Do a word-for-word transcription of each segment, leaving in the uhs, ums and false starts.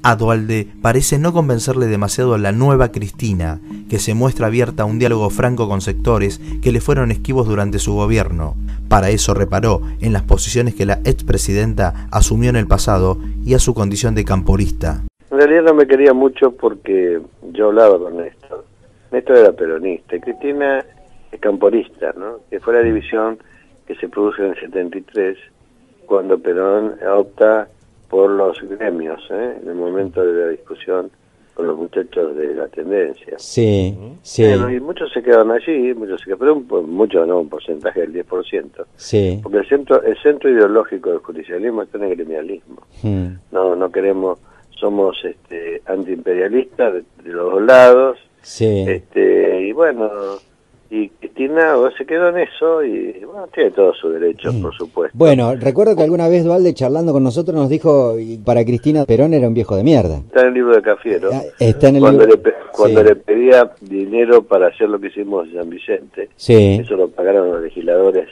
A Duhalde parece no convencerle demasiado a la nueva Cristina, que se muestra abierta a un diálogo franco con sectores que le fueron esquivos durante su gobierno. Para eso reparó en las posiciones que la expresidenta asumió en el pasado y a su condición de camporista. En realidad no me quería mucho porque yo hablaba con Néstor. Néstor era peronista y Cristina es camporista, ¿no? Que fue la división que se produce en el setenta y tres, cuando Perón opta por los gremios, ¿eh? En el momento de la discusión con los muchachos de la tendencia. Sí, sí. Bueno, y muchos se quedaron allí, muchos se quedaron, pero un, muchos no, un porcentaje del diez por ciento. Sí. Porque el centro, el centro ideológico del judicialismo está en el gremialismo. Hmm. No, no queremos, somos este, antiimperialistas de, de los dos lados. Sí. Este, y bueno, y Cristina se quedó en eso y bueno, tiene todos sus derechos, mm. por supuesto. Bueno, recuerdo que alguna vez Duhalde charlando con nosotros nos dijo, para Cristina Perón era un viejo de mierda. Está en el libro de Cafiero. Está en el cuando libro... le, cuando sí. le pedía dinero para hacer lo que hicimos en San Vicente, sí. eso lo pagaron los legisladores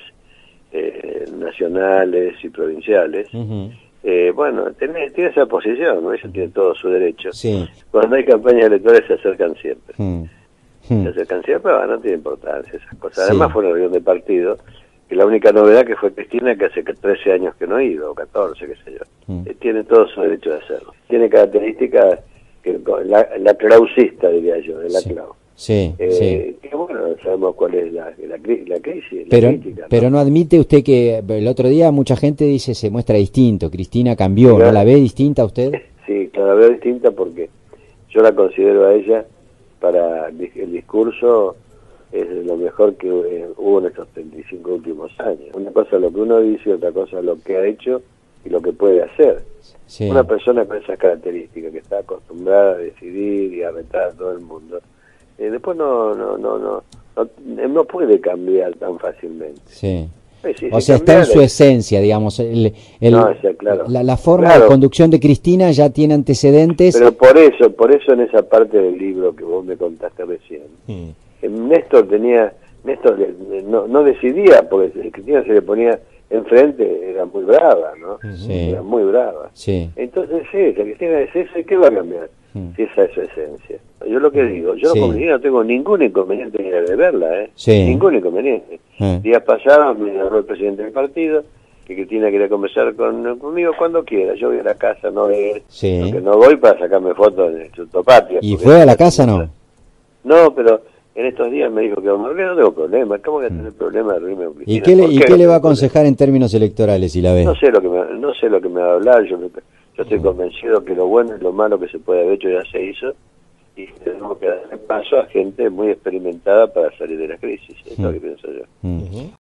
eh, nacionales y provinciales. Uh-huh. Eh, bueno, tiene, tiene esa posición, ¿no? Ella tiene todo su derecho. Sí. Cuando hay campañas electorales se acercan siempre. Mm. Se acercan siempre, pero no tiene importancia esas cosas. Además sí. Fue una reunión de partido, que la única novedad que fue Cristina, que hace trece años que no iba, o catorce, qué sé yo. Mm. Eh, tiene todo su derecho de hacerlo. Tiene características, que la, la clausista, diría yo, de la sí. clau. Sí, eh, sí. Que bueno, sabemos cuál es la, la, la crisis, pero, la crítica, ¿no? Pero no admite usted que el otro día mucha gente dice se muestra distinto, Cristina cambió, ¿no la ve distinta a usted? Sí, la veo distinta porque yo la considero a ella, para el discurso, es lo mejor que hubo en estos treinta y cinco últimos años. Una cosa es lo que uno dice, otra cosa es lo que ha hecho y lo que puede hacer. Sí. Una persona con esas características, que está acostumbrada a decidir y a retar a todo el mundo, eh, después no no, no no no no puede cambiar tan fácilmente. Sí. Pues sí, o si sea, está en su el... esencia, digamos. El, el, no, o sea, claro. la, la forma claro. de conducción de Cristina ya tiene antecedentes. Pero por eso, por eso en esa parte del libro que vos me contaste recién, mm. Néstor tenía, Néstor no, no decidía, porque Cristina se le ponía enfrente, era muy brava, ¿no? Sí. Era muy brava. Sí. Entonces, sí, la Cristina es eso, ¿y qué va a cambiar? Mm. Si esa es su esencia. Yo lo que digo, yo sí. con Cristina no tengo ningún inconveniente ni de verla, ¿eh? Sí. Ningún inconveniente. Mm. Días pasados me habló el presidente del partido, que Cristina quería conversar con, conmigo cuando quiera. Yo voy a la casa, no voy, sí. porque no voy para sacarme fotos en el Chutopatria. ¿Y fue a la casa no? No, pero en estos días me dijo que no tengo problema. ¿Cómo voy a tener mm. problema de reunirme con Cristina? ¿Y qué le, ¿y qué qué no le va a aconsejar en términos electorales si la ve? No sé lo que me, no sé lo que me va a hablar. Yo, me, yo estoy mm. convencido que lo bueno y lo malo que se puede haber hecho ya se hizo. Y tenemos que dar paso a gente muy experimentada para salir de la crisis. Eso es mm. lo que pienso yo. Mm.